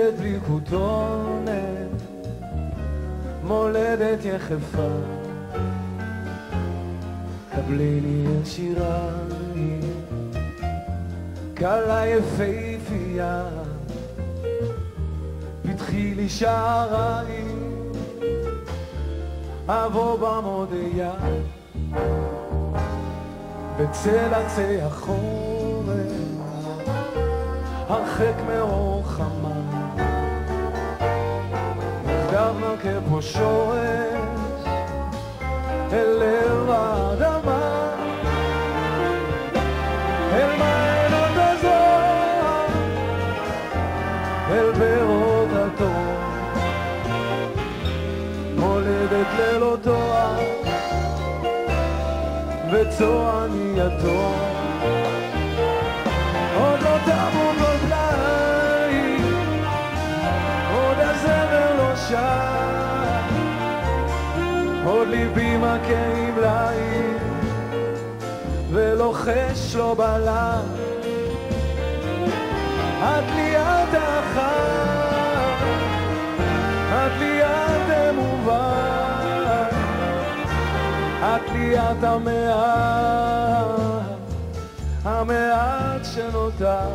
מולדת בלי כותונת, מולדת יחפה, קבלי לי את שיריי, קלה יפהפייה, פתחי לי שעריים, אבוא במודיה, בצל עצי החורף, הרחק מאור חמה, יחדיו נרקה פה שורש אל לב האדמה, אל מעיינות הזוהר, אל בארות התור, מולדת ללא תואר וצוענייתו, עוד לא תמו גודליי, עוד הזמר לא שר, עוד ליבי מכה עם ליל ולוחש לו בלב, את לי את החם, את לי את אמובה, את לי את המעט, המעט שנותר.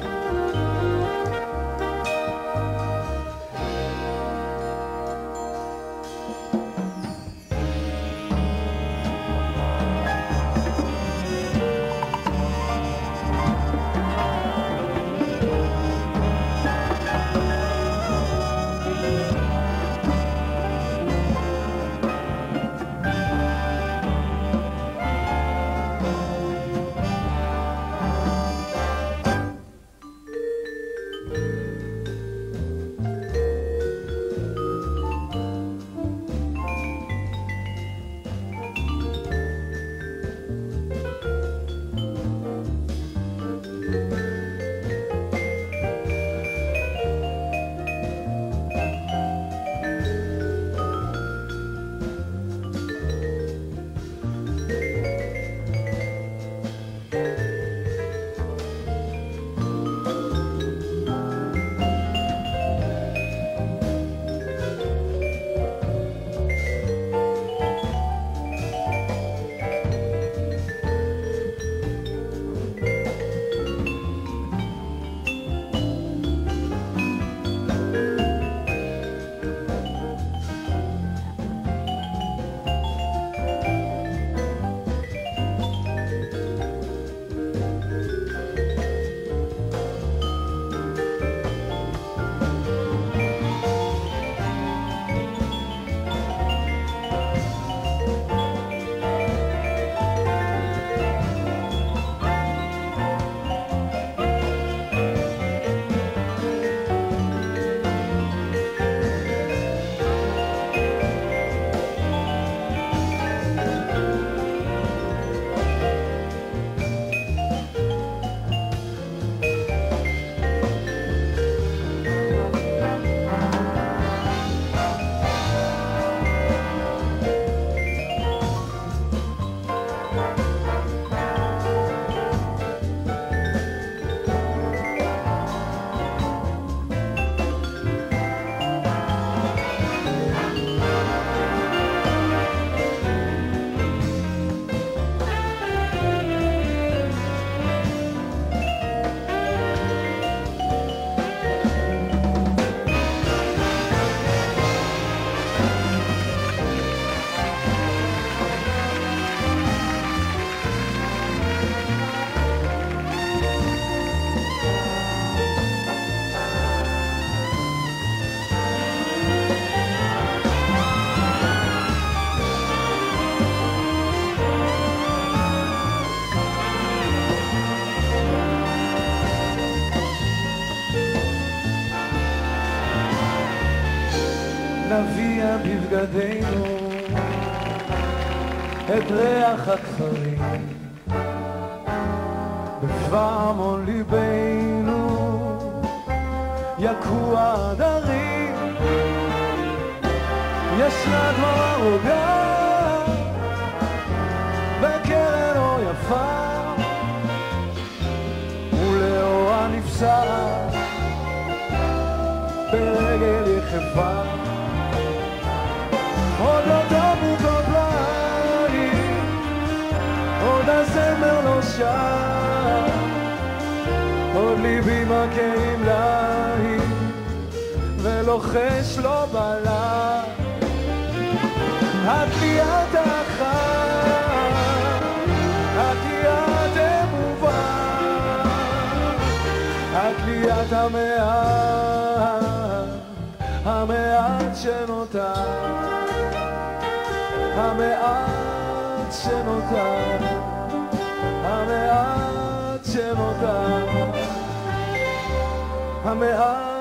נביע בבגדינו את ריח הכפרים, בפעמון ליבנו יקוע הדרים, ישנה דממה רוגה וקרן אור יפה, ולאורה נפסע יפה, עוד לא תמו כפיים, עוד הזמר לא שר, עוד ליבי מכה עם להם ולוחש לו בלב. את לי את החם, את לי את אמובה, את לי את המעט שנותר, המעט שנותר, המעט שנותר, המעט